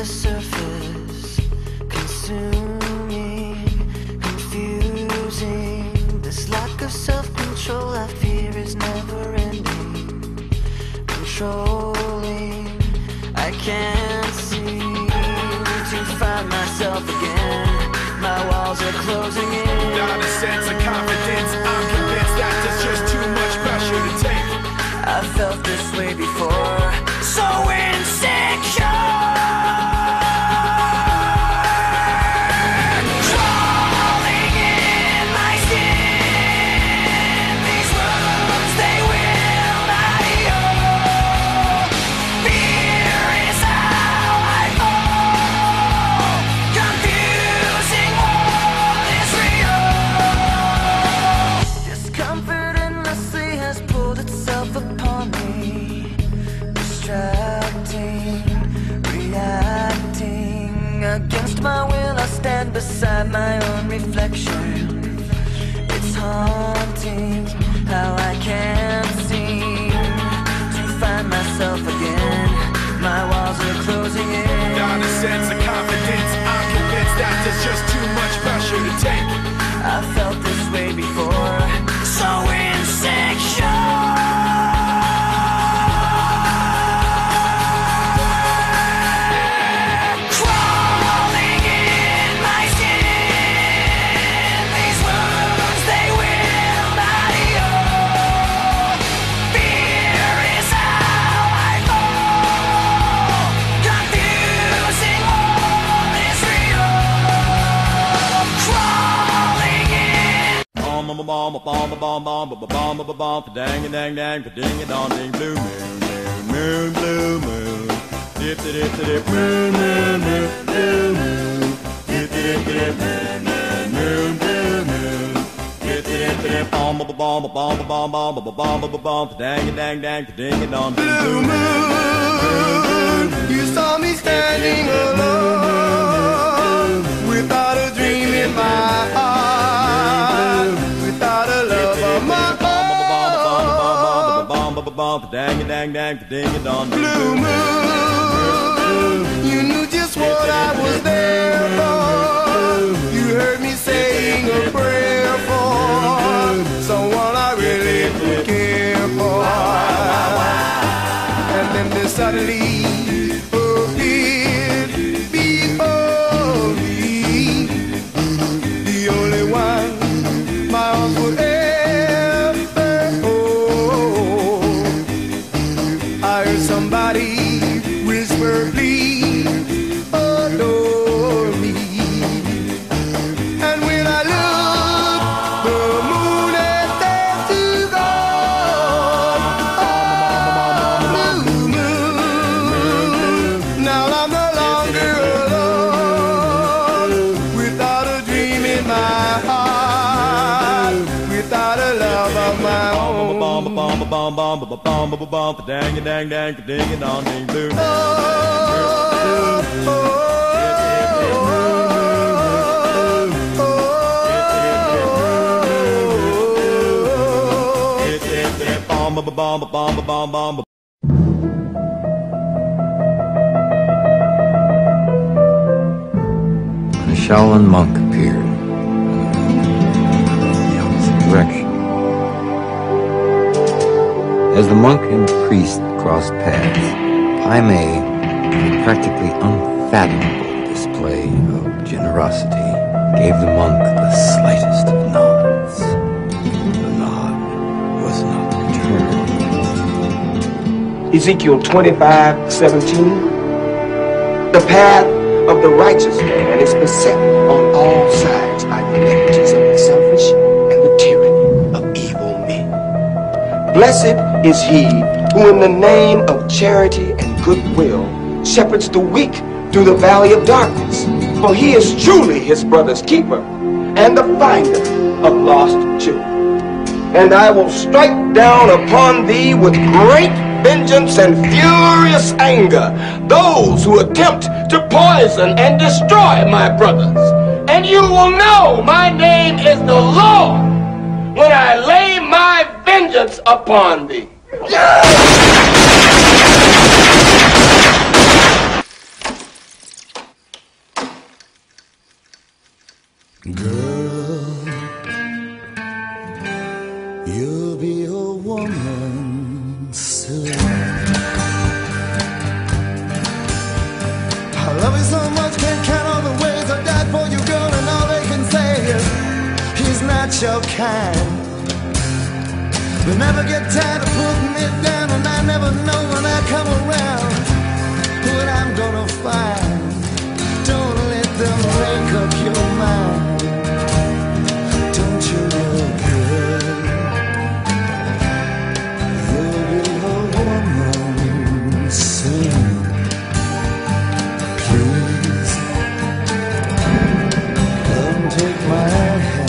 surface, consuming, confusing. This lack of self-control I fear is never ending, controlling. I can't seem to find myself again. My walls are closing in. Without a sense of confidence, I'm convinced that there's just too much pressure to take. I felt this way before, so insecure. Crawling in my skin, these wounds, they will not heal. Fear is how I fall, confusing what is real. Discomfort endlessly has pulled itself upon me, distracting, reacting. Against my will I stand beside my own reflection. It's haunting how I can't seem to find myself again. My walls are closing in. Without a sense of confidence, I'm convinced that there's just too much pressure to take. I felt this way before, so insecure. Dang a dang dang, ding a dong ding, blue moon, moon, blue moon, dip dip dip, moon, moon, moon, blue moon, dip dip dip, moon, moon, blue moon, dip dip dip, bomb, dang a dang dang, ding a dong ding, blue moon. You saw me standing alone, without a dream in my heart, without a love of my own. Dang a dang dang, ding a dong ding, Blue moon, you knew just what I was there for. You heard me saying a prayer for someone I really could care for. And then there suddenly appeared before me the only one my arms would ever hold. I heard somebody whisper, please adore me. And when I looked, the moon had set to gold. Oh, blue moon, now I'm no longer alone, without a dream in my heart, without a love of my own. Dang a dang dang, ding a dong ding, blue moon. A Shaolin monk appeared in the opposite direction. As the monk and priest crossed paths, Pai Mei, with a practically unfathomable display of generosity, gave the monk the slightest of nods. The nod was not returned. Ezekiel 25:17. The path of the righteous man is beset on all sides by the iniquities of the selfish and the tyranny of evil men. Blessed is he who in the name of charity and goodwill shepherds the weak through the valley of darkness, for he is truly his brother's keeper and the finder of lost children. And I will strike down upon thee with great vengeance and furious anger those who attempt to poison and destroy my brothers. And you will know my name is the Lord when I lay my vengeance upon thee. Girl, you'll be a woman soon. I love you so much, can't count all the ways I died for you, girl, and all they can say is he's not your kind. They never get tired of putting it down, and I never know when I come around what I'm gonna find. Don't let them make up your mind. Don't you know, girl, you'll be a woman soon. Please, come take my hand.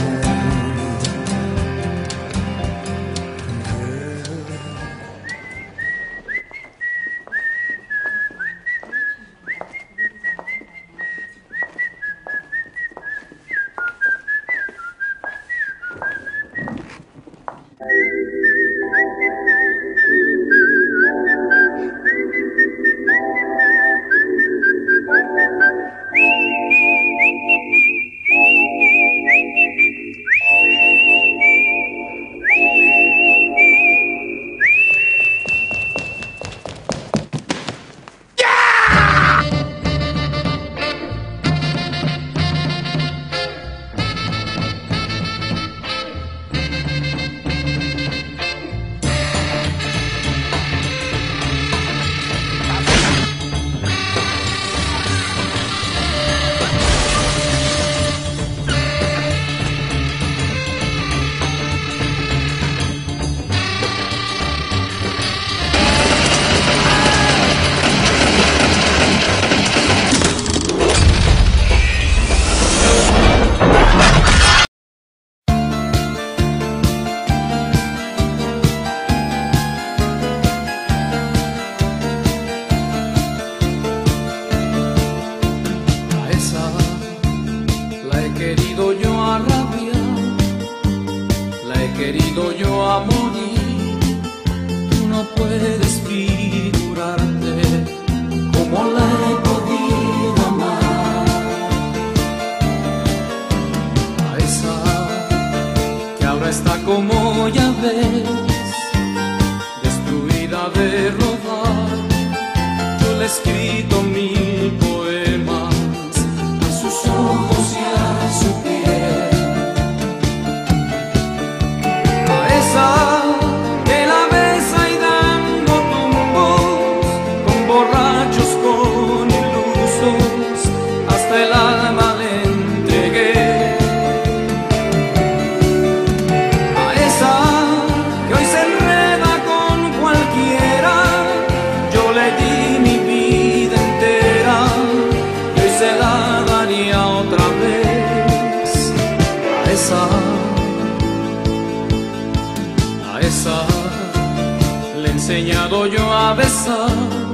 Le he enseñado yo a besar,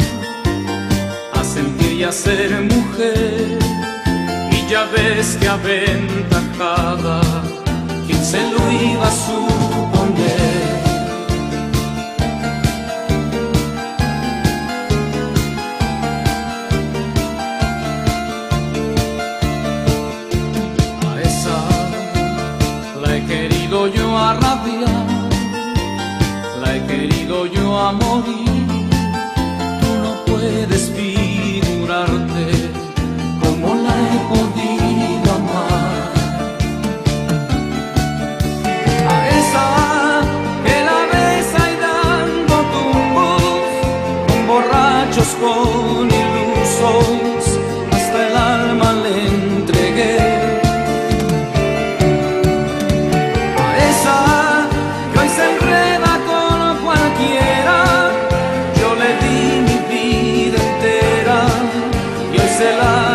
a sentir y a ser mujer, y ya ves que aventajada, ¿quién se lo iba a suponer? A esa la he querido yo a rabiar, la he querido yo a morir. Tú no puedes figurarte cómo la he podido amar. A esa que la besa y dando tumbos, con borrachos, con ilusos, hasta el alma le entregué. Yo le di mi vida entera y hoy se la